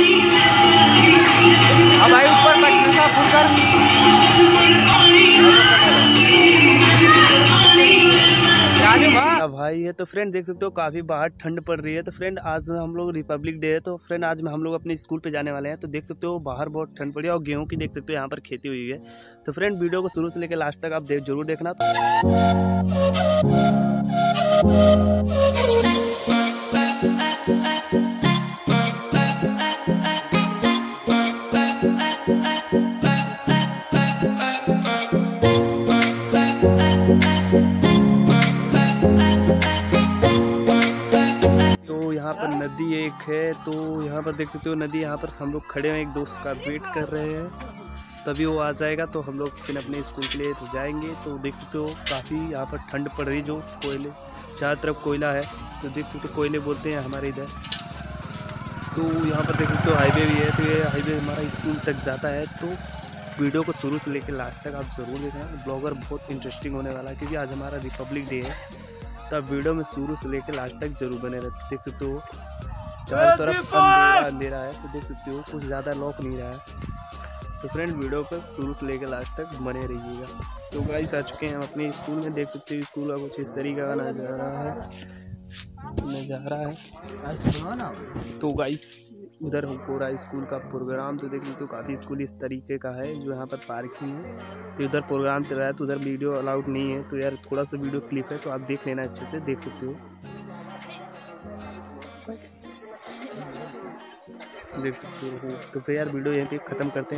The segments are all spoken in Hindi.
अब भाई ऊपर कटने सा फुल कर भाई है। तो फ्रेंड देख सकते हो काफ़ी बाहर ठंड पड़ रही है। तो फ्रेंड आज हम लोग रिपब्लिक डे है, तो फ्रेंड आज हम लोग अपने स्कूल पे जाने वाले हैं। तो देख सकते हो बाहर बहुत ठंड पड़ी है और गेहूं की देख सकते हो यहाँ पर खेती हुई है। तो फ्रेंड वीडियो को शुरू से लेकर लास्ट तक आप जरूर देखना। तो यहाँ पर नदी एक है, तो यहाँ पर देख सकते हो नदी, यहाँ पर हम लोग खड़े हैं, एक दोस्त का वेट कर रहे हैं, तभी वो आ जाएगा तो हम लोग फिर अपने स्कूल के लिए तो जाएंगे। तो देख सकते हो काफ़ी यहाँ पर ठंड पड़ रही, जो कोयले चारों तरफ कोयला है, तो देख सकते हो कोयले बोलते हैं हमारे इधर। तो यहाँ पर देख सकते हो हाईवे भी है, तो ये हाईवे हमारा स्कूल तक जाता है। तो वीडियो को शुरू से लेकर लास्ट तक आप ज़रूर देखना, ब्लॉगर बहुत इंटरेस्टिंग होने वाला है क्योंकि आज हमारा रिपब्लिक डे है। तो आप वीडियो में शुरू से लेकर लास्ट तक जरूर बने रहते। देख सकते हो चारों तरफ अंधेरा अंधेरा है, तो देख सकते हो कुछ ज़्यादा लॉक नहीं रहा है। तो फ्रेंड वीडियो पर शुरू से लेकर लास्ट तक बने रहिएगा। तो गाइस आ चुके हैं हम अपने स्कूल में, देख सकते हो स्कूल का कुछ इस तरीके का नज़ारा है। तो गाइस उधर हो रहा है स्कूल का प्रोग्राम, तो देख सकते हो काफ़ी स्कूल इस तरीके का है, जो यहाँ पर पार्किंग है। तो उधर प्रोग्राम चल रहा है, तो उधर वीडियो अलाउड नहीं है, तो यार थोड़ा सा वीडियो क्लिप है, तो आप देख लेना अच्छे से, देख सकते हो देख सकते हो। तो फिर यार वीडियो यहीं पे ख़त्म करते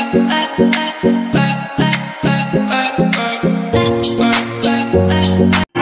हैं।